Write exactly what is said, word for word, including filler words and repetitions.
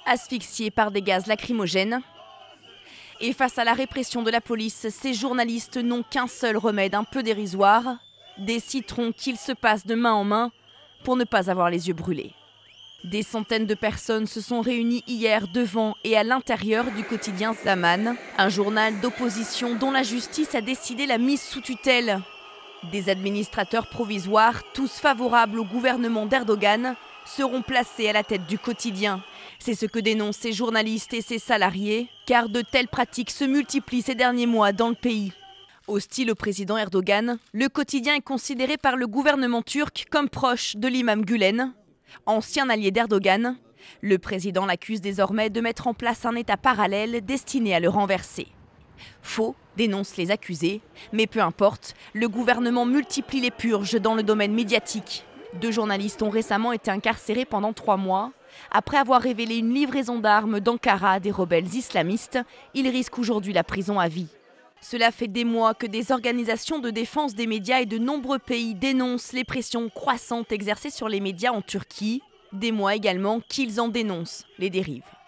asphyxiés par des gaz lacrymogènes. Et face à la répression de la police, ces journalistes n'ont qu'un seul remède un peu dérisoire, des citrons qu'ils se passent de main en main pour ne pas avoir les yeux brûlés. Des centaines de personnes se sont réunies hier devant et à l'intérieur du quotidien Zaman, un journal d'opposition dont la justice a décidé la mise sous tutelle. Des administrateurs provisoires, tous favorables au gouvernement d'Erdogan, seront placés à la tête du quotidien. C'est ce que dénoncent ces journalistes et ces salariés, car de telles pratiques se multiplient ces derniers mois dans le pays. Hostile au président Erdogan, le quotidien est considéré par le gouvernement turc comme proche de l'imam Gülen. Ancien allié d'Erdogan, le président l'accuse désormais de mettre en place un État parallèle destiné à le renverser. Faux, dénoncent les accusés, mais peu importe, le gouvernement multiplie les purges dans le domaine médiatique. Deux journalistes ont récemment été incarcérés pendant trois mois. Après avoir révélé une livraison d'armes d'Ankara à des rebelles islamistes, ils risquent aujourd'hui la prison à vie. Cela fait des mois que des organisations de défense des médias et de nombreux pays dénoncent les pressions croissantes exercées sur les médias en Turquie. Des mois également qu'ils en dénoncent les dérives.